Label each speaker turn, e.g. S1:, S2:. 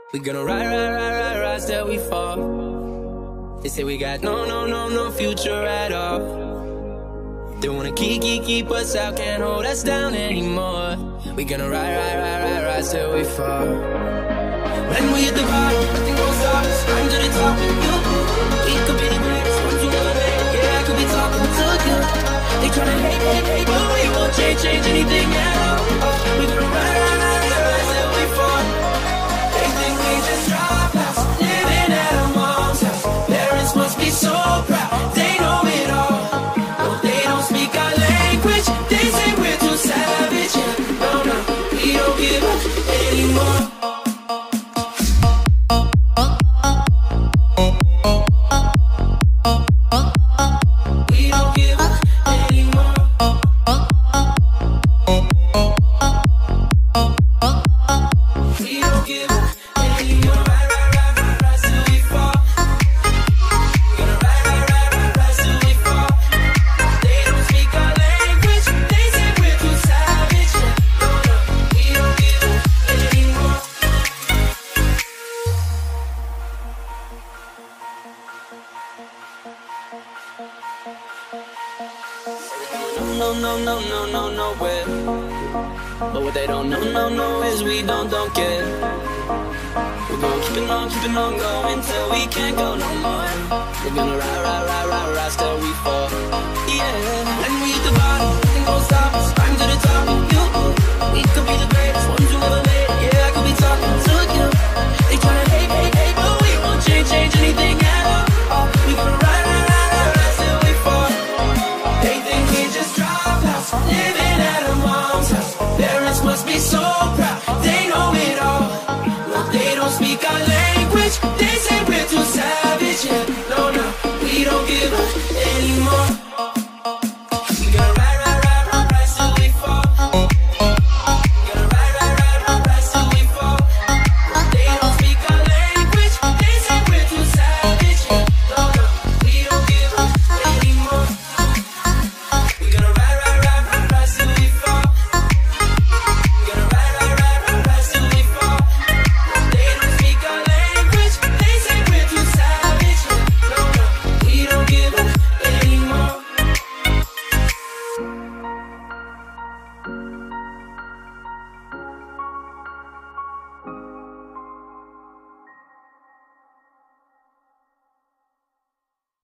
S1: We gonna rise till we fall. They say we got no future at all. They wanna keep us out, can't hold us down anymore. We gonna rise till we fall. When we hit the bottom, nothing gon' stop us. Climb to the top with you. We could be the greatest ones you ever made. Yeah, I could be talking to you. They tryna hate, but we won't change anything at all. We gonna rise till we fall. They think we just drop out, living at our mom's house. Parents must be so proud, they know it all. No, they don't speak our language. They say we're too savage. No, we don't give up anymore. No, where. But what they don't know is we don't care. We're gonna keep on going till we can't go no more. We're gonna rise till we fall. Yeah, when we hit the bottom, nothing gon' stop us. Climb to the top with you. We could be the greatest ones you ever made. Yeah, I could be talking to you. They tryna hate, but we won't change anything at all. We gonna rise till we fall. They think we just drop out, living at a mom's house. Parents must be so